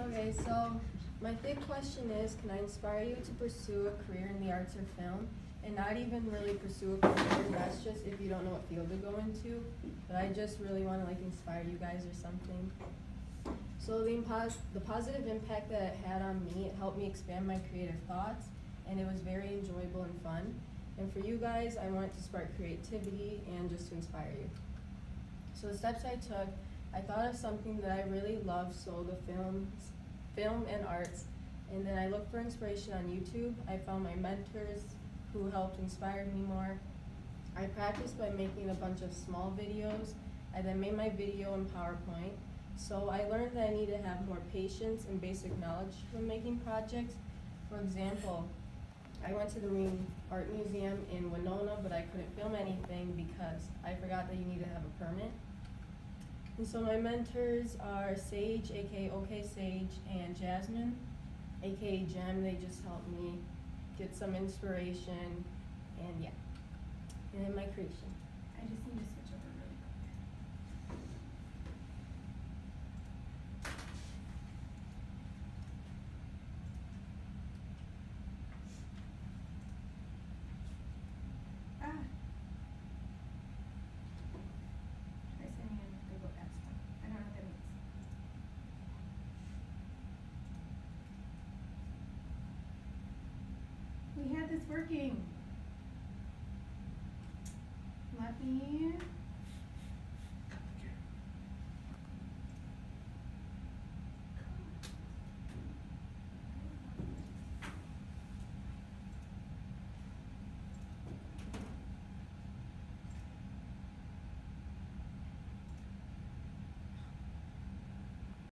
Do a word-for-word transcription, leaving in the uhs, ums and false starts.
Okay, so my big question is, can I inspire you to pursue a career in the arts or film? And not even really pursue a career, that's just if you don't know what field to go into. But I just really want to like inspire you guys or something. So the, impos the positive impact that it had on me, it helped me expand my creative thoughts, and it was very enjoyable and fun. And for you guys, I want to spark creativity and just to inspire you. So the steps I took, I thought of something that I really love, so the films, film and arts. And then I looked for inspiration on YouTube. I found my mentors who helped inspire me more. I practiced by making a bunch of small videos. I then made my video in PowerPoint. So I learned that I need to have more patience and basic knowledge when making projects. For example, I went to the Marine Art Museum in Winona, but I couldn't film anything because I forgot that you need to have a permit. And so my mentors are Sage, aka OK Sage, and Jasmine, aka Jem. They just helped me get some inspiration, and yeah, and then my creation. I just need to switch over really quick. Ah. Try sending in Google Apps. I don't know what that means. We had this working. Let me